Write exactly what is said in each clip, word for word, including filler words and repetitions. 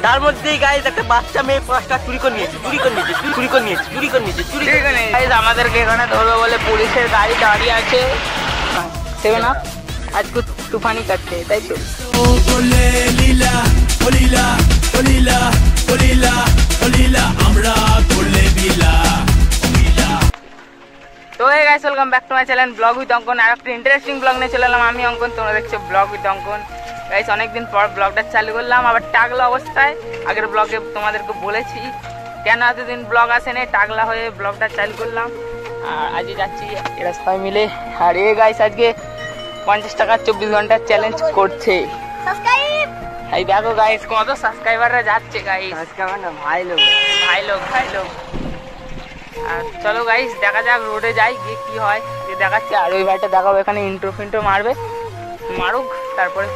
তার মধ্যেই গাইস একটা বাচ্চা মেয়ে পাঁচটা চুরি করে নিয়েছে চুরি করে নিয়েছে চুরি করে নিয়েছে চুরি করে নিয়েছে চুরি করে নিয়েছে গাইস আমাদেরকে এখানে ধরবে বলে পুলিশের গাড়ি দাঁড়িয়ে আছে সেভেন আপ আজকে তুফানি কাটছে তাই তো তো hey guys welcome back to my channel blog with Ankan. আর একটা ইন্টারেস্টিং ব্লগ নিয়ে চলে এলাম আমি অঙ্কন, তোমরা দেখছো ব্লগ উইথ অঙ্কন। গাইস অনেকদিন পর ব্লগটা চালু করলাম আবার টাগলা অবস্থায়। আগের ব্লগে তোমাদেরকে বলেছি কেন এতদিন ব্লগ আসেনি, টাগলা হয়ে ব্লগটা চালু করলাম। আর আজকে যাচ্ছি এরা সবাই মিলে। আর এ গাইস আজকে পঞ্চাশ টাকার চব্বিশ ঘন্টার চ্যালেঞ্জ করছে। এই দেখো গাইস কত সাবস্ক্রাইবাররা যাচ্ছে গাইস। সাবস্ক্রাইবার না ভাই লোক ভাই লোক ভাই লোক। আর চলো গাইস দেখা যাক, রোডে যাই গিয়ে কি হয় যে দেখাচ্ছে। আর ওই ভাইটা দেখাবো এখানে ইন্ট্রো ফিন্ট্রো মারবে, মারুক তারপরে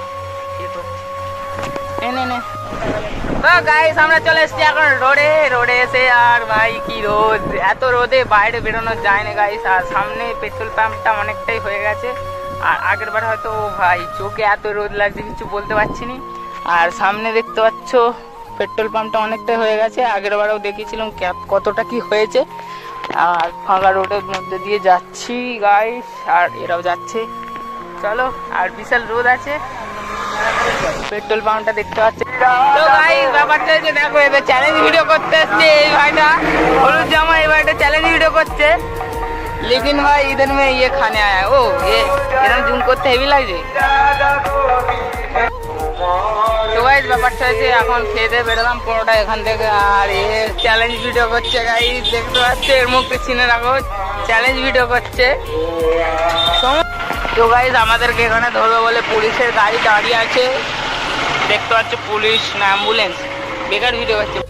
তো গাইস আমরা চলে এসেছি এখন রোডে। রোডে এসে আর ভাই কি রোদ, এত রোদে বাইরে বেরোনো যায় না গাইস। আর সামনে পেট্রোল পাম্পটা অনেকটাই হয়ে গেছে। আর আগের বার হয়তো ভাই চোখে এত রোদ লাগছে কিছু বলতে পারছি না। আর সামনে দেখতে পাচ্ছ পেট্রোল পাম্পটা অনেকটাই হয়ে গেছে, আগের বারেও দেখিয়েছিলাম কতটা কি হয়েছে। আর ফাঁকা রোডের মধ্যে দিয়ে যাচ্ছি গাইস, আর এরাও যাচ্ছে। চলো আর বিশাল রোদ আছে, পেট্রোল পাম্পটা দেখতে পাচ্ছি। তো গাইস ব্যাপারটা হচ্ছে দেখো এবার চ্যালেঞ্জ ভিডিও করতে আসছে এই ভাইটা, হলুদ জামা এই ভাইটা চ্যালেঞ্জ ভিডিও করছে। लेकिन भाई इधर में ये खाने आया है। ओ ये एकदम जूम করতে হেভি লাগছে। তো গাইস ব্যাপারটা হচ্ছে এখন খেতে বেরোলাম পরোটা এখান থেকে। আর এ চ্যালেঞ্জ ভিডিও করছে গাইস, দেখতে পাচ্ছে এর মুখে চিনে রাখো চ্যালেঞ্জ ভিডিও করছে। তো গাইস আমাদেরকে এখানে ধরবে বলে পুলিশের গাড়ি দাঁড়িয়ে আছে, দেখতে পাচ্ছ পুলিশ না অ্যাম্বুলেন্স, বেকার ভিডিও করছে।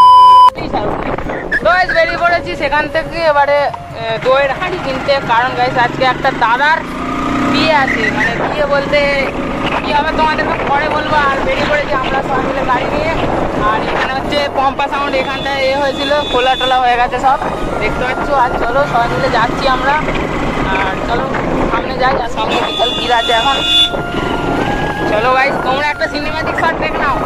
তো গাইস বেরিয়ে পড়েছি সেখান থেকে এবারে দইয়ের হাঁড়ি কিনতে, কারণ গাইস আজকে একটা দাদার বিয়ে আছে। মানে বিয়ে বলতে কি হবে তোমাদেরকে পরে বলবো। আর বেরিয়ে পড়েছি আমরা সবাই মিলে গাড়ি নিয়ে। আর এখানে হচ্ছে পম্পা সাউন্ড এখানটায় এ হয়েছিল, খোলা টোলা হয়ে গেছে সব দেখতে পাচ্ছ। আর চলো সবাই মিলে যাচ্ছি আমরা। আর চলো সামনে যাই, আর সামনে বিশাল ভিড় আছে এখন। চলো গাইস তোমরা একটা সিনেমাটিক শট দেখে নাও।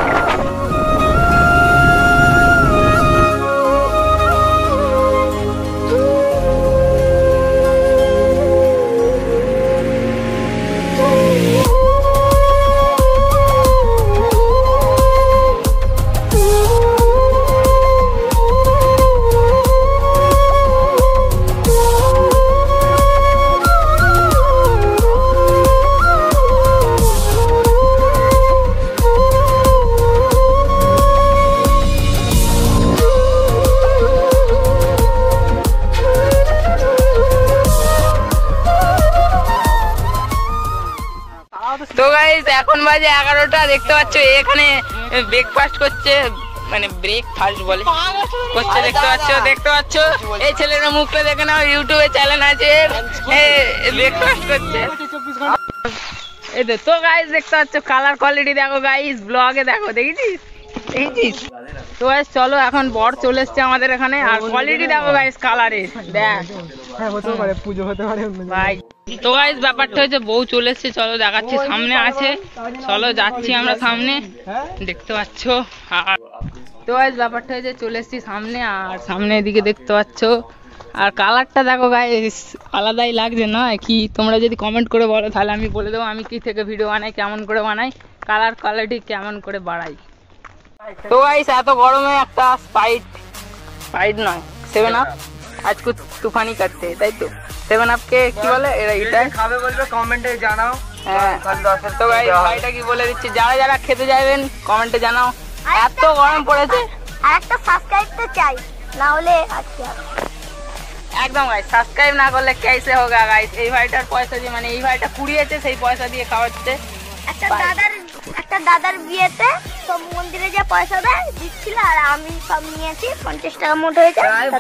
তো গাইস এখন বাজে এগারোটা, দেখতে পাচ্ছ এখানে ব্রেকফাস্ট করছে, মানে ব্রেকফাস্ট বলে করছে দেখতে পাচ্ছ। দেখতে পাচ্ছ এই ছেলের মুখটা দেখে নাও, ইউটিউবে চ্যানেল আছে ব্রেকফাস্ট করছে। এই তো গাইস দেখতে পাচ্ছ কালার কোয়ালিটি দেখো গাইস, ব্লগে দেখো দেখেছিস দেখেছিস। তো গাইস চলো এখন বর চলে এসছে আমাদের এখানে। আর কোয়ালিটি দেখো গাইস কালারের, দেখ পুজো হতে পারে ভাই। তো গাইস ব্যাপারটা হচ্ছে বউ চলে এসছে, চলো দেখাচ্ছি সামনে আছে। চলো যাচ্ছি আমরা সামনে, দেখতে পাচ্ছ। আর তো গাইস ব্যাপারটা হচ্ছে চলে এসছি সামনে, আর সামনে এদিকে দেখতে পাচ্ছ। আর কালারটা দেখো গাইস আলাদাই লাগছে না কি? তোমরা যদি কমেন্ট করে বলো তাহলে আমি বলে দেবো আমি কি থেকে ভিডিও বানাই, কেমন করে বানাই, কালার কোয়ালিটি কেমন করে বাড়াই। তো গাইস এত গরমে একটা স্প্রাইট স্প্রাইট নয় সেভেন আপ আজকে তুফানি কাটতে, তাই তো সেভেন আপ কে কি বলে এরা, এটা খাবে বলবে কমেন্টে জানাও। হ্যাঁ তো গাইস ভাইটা কি বলে দিচ্ছে, যারা যারা খেতে যাবেন কমেন্টে জানাও। এত গরম পড়েছে, আর একটা সাবস্ক্রাইব তো চাই, না হলে আজকে একদম গাইস সাবস্ক্রাইব না করলে कैसे होगा গাইস। এই ভাইটার পয়সা দিয়ে, মানে এই ভাইটা কুড়িয়েছে সেই পয়সা দিয়ে খাওয়াচ্ছে। একটা দাদার একটা দাদার বিয়েতে সব মন্দিরে যে পয়সা দেয় দিচ্ছিল, আর আমি সব নিয়েছি পঞ্চাশ টাকা মোট হয়েছে।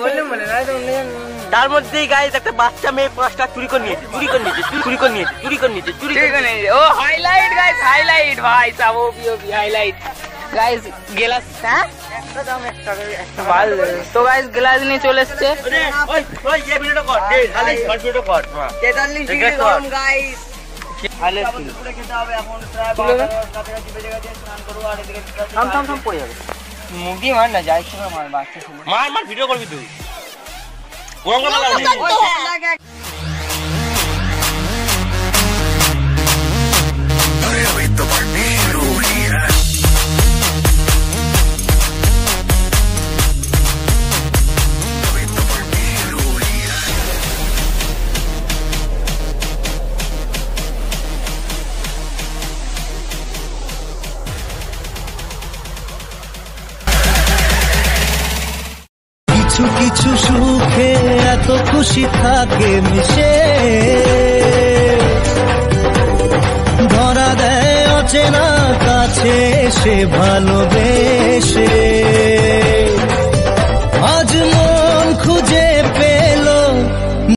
তার মধ্যেই গাইস একটা বাচ্চা মেয়ে পাঁচটা চুরি করে নিয়েছে চুরি করে নিয়েছে চুরি করে নিয়েছে চুরি করে নিয়েছে চুরি করে নিয়েছে। ও হাইলাইট গাইস, হাইলাইট ভাই সাব ও বি ও বি হাইলাইট গাইস। গ্লাস হ্যাঁ একদম একটা একটা বাল। তো গাইস গ্লাস নিয়ে চলে এসেছে। ওই ওই এই ভিডিওটা কর, এই খালি ভিডিওটা কর। তেতাল্লিশ ডিগ্রি গরম গাইস, খালি পুরো খেতে হবে এখন। প্রায় বারোটার কাছাকাছি বেজে গেছে, স্নান করব। আর এদিকে থাম থাম থাম পড়ে যাবে। মুখ দিয়ে মার না, যাই ছিল মার, বাচ্চা ছিল। মার মার, ভিডিও করবি তুই। ওরকম করে মার। কিছু কিছু সুখে এত খুশি থাকে মিশে, ধরা দেয় অচেনা কাছে সে ভালোবেসে।